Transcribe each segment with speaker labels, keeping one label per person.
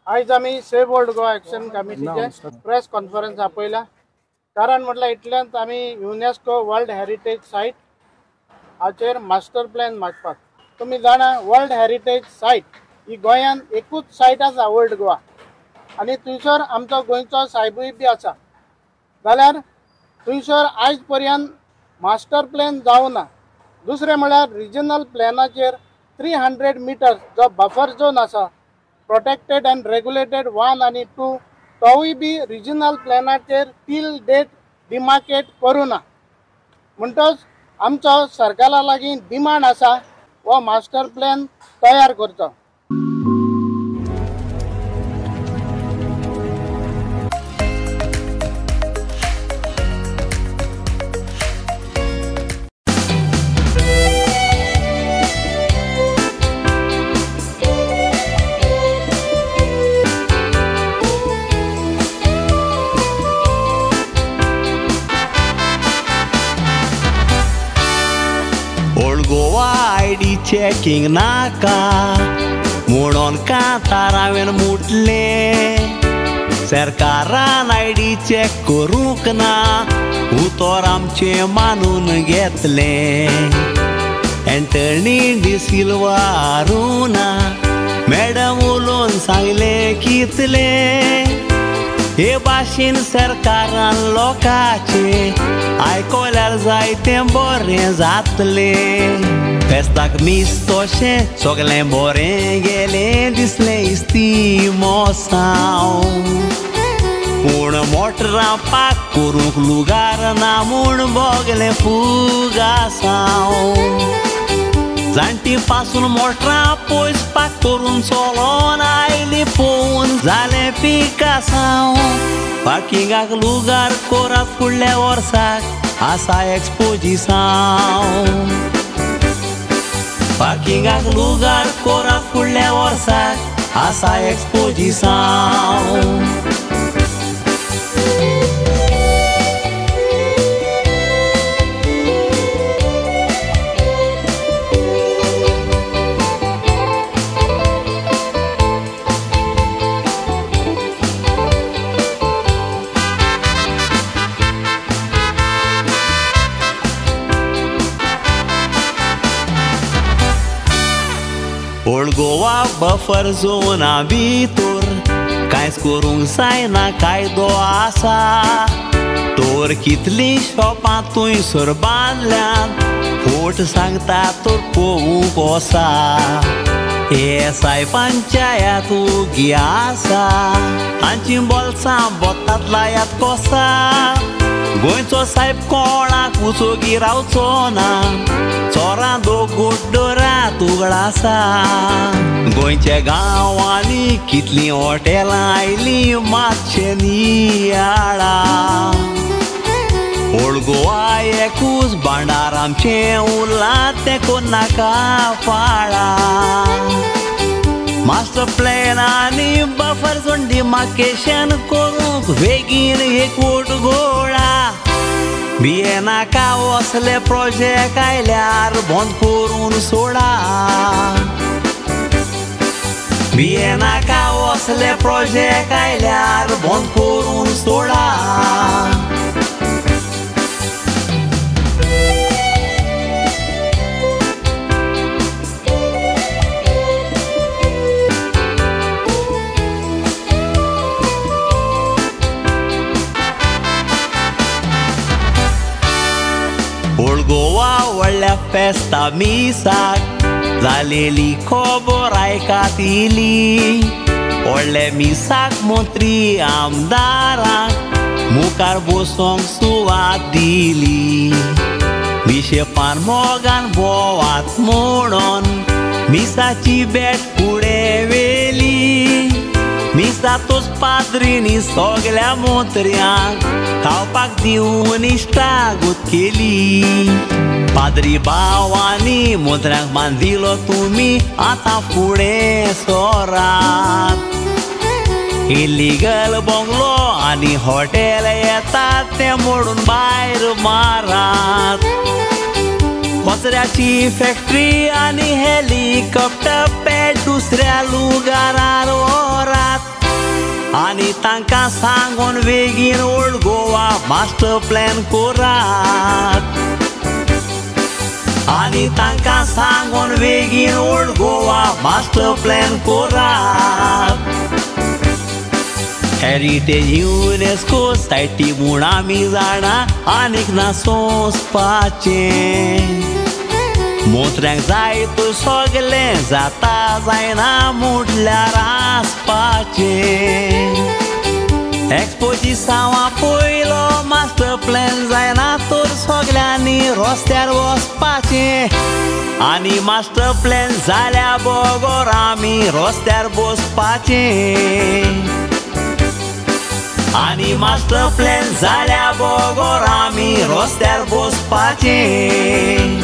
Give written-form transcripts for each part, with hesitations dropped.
Speaker 1: आज आम्ही save old Goa action कमिटीचे प्रेस कॉन्फरन्स आपयला. कारण म्हटल्यार इतल्यांत आम्ही युनेस्को वर्ल्ड हेरिटेज सायट हाचेर मास्टर प्लॅन मागपाक. तुम्ही जाणा वर्ल्ड हेरिटेज सायट ही गोंयांत एकूच सायट आसा ओल्ड गोवा आनी थंयसर आमचो गोंयचो सायबूय बी आसा. जाल्यार थंयसर आयज पर्यंत मास्टर प्लॅन जावना. दुसरें म्हळ्यार रिजनल प्लॅनाचेर 300 मिटर्स जो बफर झोन आसा प्रोटेक्टेड एंड रेग्युलेटेड 1 आनी 2 तोवूय बी रिजनल प्लॅनाचेर टील डेट डिमार्केट करूना. म्हणटच आमचो सरकारा लागीं डिमांड आसा हो मास्टर प्लॅन तयार करचो.
Speaker 2: ओल्ड गोवा आयडी चेकिंग नाका म्हणून कांतारावेन मुटले. सरकारान आयडी चेक करूंक ना उतर आमचे मानून घेतले. एंटनी डिसिल्वा अरुणा मॅडम उलोवन सांगले कितले हे भाशेन सरकारान लोकांचे आयकल्यार जायतें बरें जातले. फेस्ताक मीस तशें सगलें बरें गेलें दिसलें इस्ती मोसांव. पूण मोटरां पाक करूंक लुगार ना म्हूण भोगलें फुगासांव. जाणटी पासून मोटरां पयस पाक करून चलोन आयली पळोवन जालें पिकासांव. पार्किंगाक लुगार कोरात फुडल्या वर्साक आसा एक्सपोजिसांव. पार्किंगाक लुगार कोरात फुडल्या वर्साक आसा एक्सपोजिसांव. ओल्ड गोवा बफर झोना भितर कांयच करूंक जायना कायदो आसा. तोर कितलीं शॉपां थंयसर बांदल्यात फोट सांगता तर पळोवंक वसा. हे सायपांच्यात उगी आसा तांची बोल्सां बोतांत लायात कोसा. गोंयचो साहेब कोणाक उचोगी रावचो ना चोरां दोगोड्डोरात उगड आसा. गोंयच्या गांवांनी कितलीं हॉटेलां आयलीं मातशें नियाळा. ओल्ड गोवा एकूच भांडार आमचें उरलां तें कोन्नाका फाळा. मास्टर प्लॅन आनी बफर झोन डिमार्केशन करूंक बेगीन एकवट घोळा. बिये नाका असले प्रोजेक्ट आयल्यार बंद करून सोडा. बिये नाका असले प्रोजेक्ट आयल्यार बंद करून सोडा. ओल्ड गोवा व्हडल्या फेस्ता मिसाक जालेली खबर आयकात इली. व्हडल्या मिसाक मंत्री आमदारांक मुखार बसोंक सुवात दिली. बिशेपान मोगान बोवात म्हणून मिसाची बेट फुडें व्हेली. मिसातूच पाद्रीनी सगल्या मंत्र्यांक खावपाक दिवन इश्टागत केली. पाद्री भावांनी मंत्र्यांक मान दिलो तुमी आतां फुडें सोरात. इलिगल बंगलो आनी हॉटेल येतात ते मोडून भायर मारात. कचऱ्याची फॅक्टरी आनी हेलिकॉप्टर पॅड दुसऱ्या लुगारार व्हरात. तांकां सांगून बेगीन ओल्ड गोवा मास्टर प्लॅन कोरात आनी तांकां सांगून बेगीन ओल्ड गोवा मास्टर प्लॅन कोरात हेरिटेज युनेस्को सायटी म्हूण आमी जाणा आनीक ना सोंसपाचें मोत्र्यांक जाय तर सगलें जाता जायना म्हटल्यार आसपाचें एक्सपोजिसावा पयलो मास्टर प्लॅन जायना तर सगल्यांनी रस्त्यार वचपाचें आनी मास्टर प्लॅन जाल्या बरोबर आमी रस्त्यार बसपाचें आनी मास्टर प्लॅन जाल्या बरोबर आमी रस्त्यार बसपाचें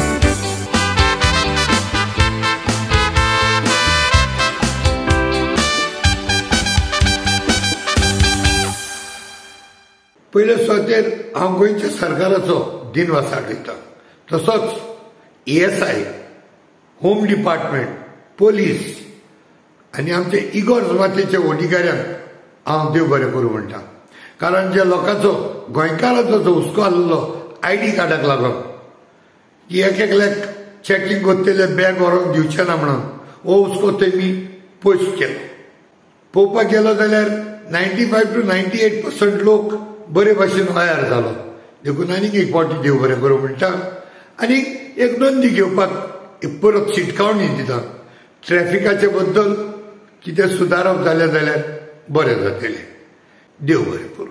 Speaker 3: पयले सुवातेर हांव गोंयच्या सरकाराचो दिनवास आठयता तसोच ESI होम डिपार्टमेंट पोलीस आनी आमचे इगोर जमातीच्या अधिकाऱ्यांक हांव देव बरें करूं म्हणटा कारण ज्या लोकांचो गोंयकाराचो जो हुस्को आसलो ID कार्डाक लागून की एकल्याक चॅकींग करतले बॅग व्हरोन दिवचे ना म्हणून हो हुस्को तेमी पयस केलो पळोवपाक गेलो जाल्यार 95 to 98% लोक बरे भाशेन तयार जालो देखून आनीक एक फावटी देव बरें करूं म्हणटा आनी एक नोंदी घेवपाक परत शिटकावणी दिता ट्रॅफिकाचे बद्दल कितें सुदारप जालें जाल्यार बरें जातलें देव बरें करूं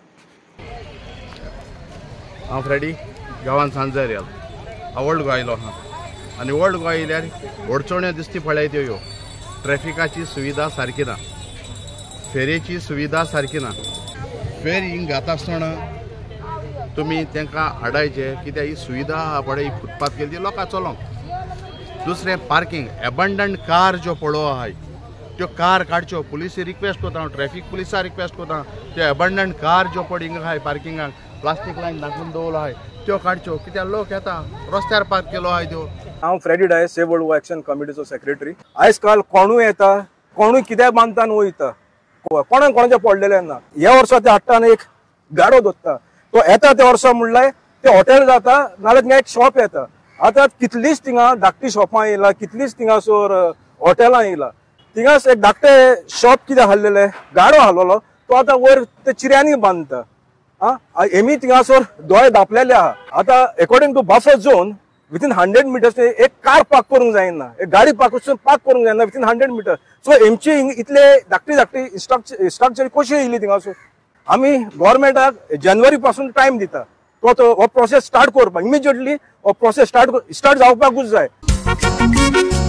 Speaker 4: हांव फ्रेडी गांवांत सांजार येल हांव ओल्ड गोवा आयलो आहा आनी ओल्ड गोवा येयल्यार अडचण्यो दिसती पळयत ह्यो ट्रॅफिकाची सुविधा सारकी ना फेरेची सुविधा सारकी ना फेर हिंग घाता आसतना तुमी तांकां हाडायचे कित्याक ही सुविधा आहा पळय ही फुटपाथ केली ती लोकां चलोंक दुसरें पार्किंग एबंडंट कार ज्यो पळोव आहाय त्यो कार काडच्यो पुलिसी रिक्वेस्ट कोता हांव ट्रॅफिक पुलिसा रिक्वेस्ट कोता त्यो एबंडंट कार ज्यो पळय हिंगा आहाय पार्किंगाक प्लास्टीक लायन दाखोवन दवरलो आहाय त्यो काडच्यो कित्याक लोक येता रस्त्यार पार्क केलो आहाय त्यो
Speaker 5: हांव Freddy Dias save world war action कमिटीचो सेक्रेटरी आयज काल कोणूय येता कोणूय कित्याक बांदतान वयता कोणाक कोणाचें पडलेलें ना ह्या वर्सा ते हाडटान एक गाडो दवरता तो येता त्या वर्सा म्हणल्यार ते हॉटेल जाता नाल्यार थिंगा एक शॉप येता आतां कितलींच थिंगा धाकटी शॉपां येयला कितलींच थिंगासोर हॉटेलां येयला थिंगास एक धाकटे शॉप कितें हाडलेले गाडो हाडलेलो तो आतां वयर ते चिऱ्यांनी बांदता हेमी थिंगासोर दोळे धापलेले आहा आतां according to buffer zone within 100 metres एक कार पार्क करूंक जायना एक गाडी पार्क करूंक जायना विथीन 100 मिटर सो हेमची इतले धाकटी धाकटी स्ट्रक्चर कशी येयली थिंगासोर आमी गव्हर्मेंटाक जानेवारी पासून टायम दिता तो प्रोसेस स्टार्ट करपाक इमिजिएटली हो प्रोसेस स्टार्ट जावपाकूच जाय